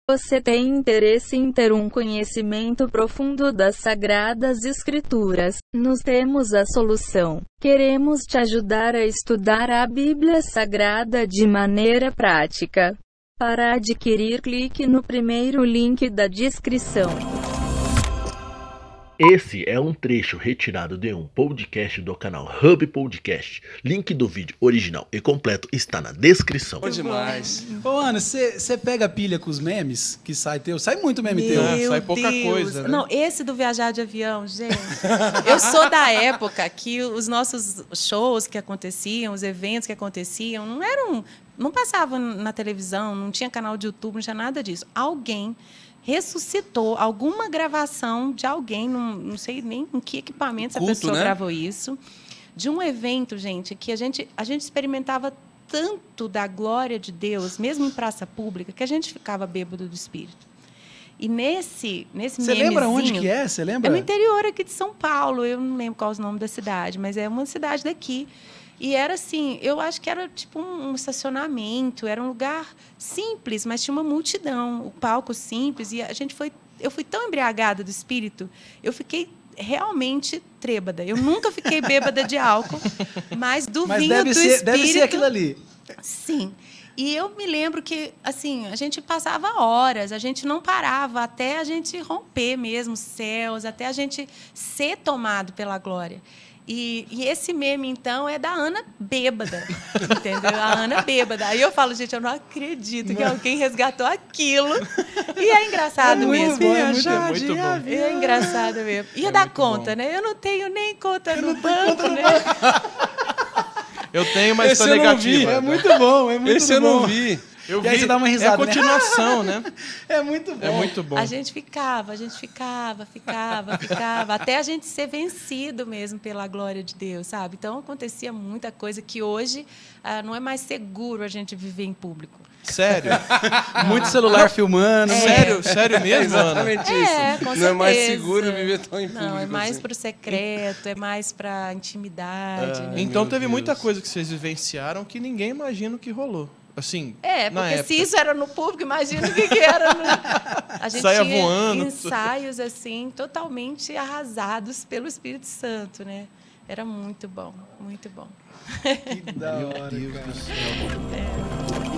Você tem interesse em ter um conhecimento profundo das Sagradas Escrituras? Nós temos a solução. Queremos te ajudar a estudar a Bíblia Sagrada de maneira prática. Para adquirir, clique no primeiro link da descrição. Esse é um trecho retirado de um podcast do canal Hub Podcast. Link do vídeo original e completo está na descrição. Bom demais. Ô, Ana, você pega pilha com os memes que sai teu? Sai muito meme teu. Sai pouca coisa, né? Não, esse do viajar de avião, gente. Eu sou da época que os nossos shows que aconteciam, os eventos que aconteciam, não passavam na televisão, não tinha canal de YouTube, não tinha nada disso. Alguém ressuscitou alguma gravação de alguém, não sei nem em que equipamento essa pessoa gravou isso, de um evento, gente, que a gente experimentava tanto da glória de Deus, mesmo em praça pública, que a gente ficava bêbado do Espírito. E nesse Você lembra onde que é? Você lembra? É no interior aqui de São Paulo, eu não lembro qual é o nome da cidade, mas é uma cidade daqui. E era assim, eu acho que era tipo um estacionamento, era um lugar simples, mas tinha uma multidão, o palco simples, e eu fui tão embriagada do Espírito, eu fiquei realmente trêbada. Eu nunca fiquei bêbada de álcool, mas do vinho do Espírito... Deve ser aquilo ali. Sim. E eu me lembro que, assim, a gente passava horas, a gente não parava até a gente romper mesmo os céus, até a gente ser tomado pela glória. E esse meme, então, é da Ana bêbada, entendeu? A Ana bêbada. Aí eu falo, gente, eu não acredito que alguém resgatou aquilo. E é engraçado mesmo. É muito bom. É engraçado mesmo. Ia dar conta, né? Eu não tenho nem conta no banco, né? Eu tenho, mas estou negativa. É muito bom, é muito bom. Esse eu não vi. Eu vi. Aí você dá uma risada, é a continuação, né? É muito bom. É muito bom. A gente ficava, até a gente ser vencido mesmo pela glória de Deus, sabe? Então, acontecia muita coisa que hoje não é mais seguro a gente viver em público. Sério? Muito celular filmando. Sério mesmo, Ana? Exatamente isso. Com certeza. Não é mais seguro viver tão em público. Não, é mais assim. para o secreto, é mais para intimidade. Né? Então teve muita coisa que vocês vivenciaram que ninguém imagina o que rolou. Assim, porque se isso era no público, imagina o que era no... A gente saia tinha voando. ensaios assim, totalmente arrasados pelo Espírito Santo, né? Era muito bom, muito bom. Que da hora, cara.